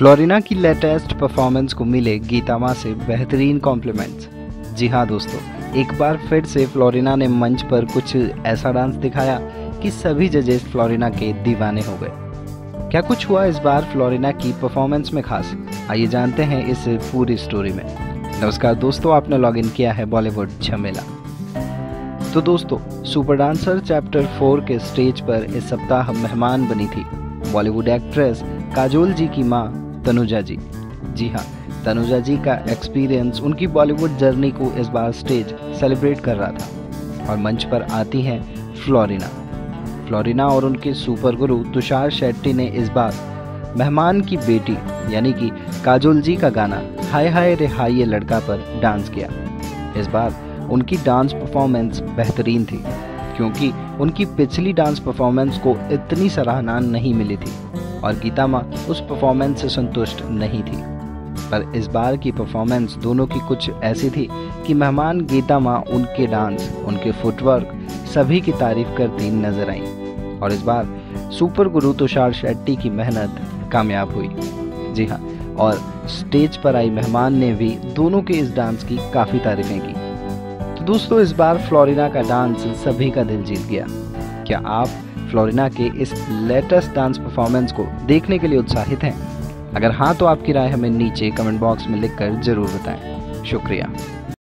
Florina की latest performance को मिले गीता माँ से बेहतरीन कॉम्प्लीमेंट्स। जी हाँ दोस्तों, एक बार फिर से फ्लोरिना ने मंच पर कुछ ऐसा डांस दिखाया कि सभी जजेस फ्लोरिना के दीवाने हो गए। क्या कुछ हुआ इस बार फ्लोरिना की परफॉर्मेंस में खास? आइए जानते हैं इस पूरी स्टोरी में। नमस्कार दोस्तों, आपने लॉग इन किया है बॉलीवुड झमेला। तो दोस्तों, सुपर डांसर चैप्टर 4 के स्टेज पर इस सप्ताह मेहमान बनी थी बॉलीवुड एक्ट्रेस काजोल जी की मां तनुजा जी। जी हाँ, तनुजा जी का एक्सपीरियंस उनकी बॉलीवुड जर्नी को इस बार स्टेज सेलिब्रेट कर रहा था और मंच पर आती हैं फ्लोरिना और उनके सुपर गुरु तुषार शेट्टी ने इस बार मेहमान की बेटी यानी कि काजोल जी का गाना हाय हाय रे हाय ये लड़का पर डांस किया। इस बार उनकी डांस परफॉर्मेंस बेहतरीन थी क्योंकि उनकी पिछली डांस परफॉर्मेंस को इतनी सराहना नहीं मिली थी और गीता माँ उस परफॉर्मेंस से संतुष्ट नहीं थी। पर इस बार की परफॉर्मेंस दोनों की कुछ ऐसी थी कि मेहमान गीता माँ उनके डांस, उनके फुटवर्क सभी की तारीफ करती नजर आई और इस बार सुपर गुरु तुषार शेट्टी की मेहनत कामयाब हुई। जी हाँ, और स्टेज पर आई मेहमान ने भी दोनों के इस डांस की काफ़ी तारीफें की। तो दोस्तों, इस बार फ्लोरिना का डांस सभी का दिल जीत गया। क्या आप फ्लोरिना के इस लेटेस्ट डांस परफॉर्मेंस को देखने के लिए उत्साहित हैं? अगर हाँ तो आपकी राय हमें नीचे कमेंट बॉक्स में लिखकर जरूर बताएं। शुक्रिया।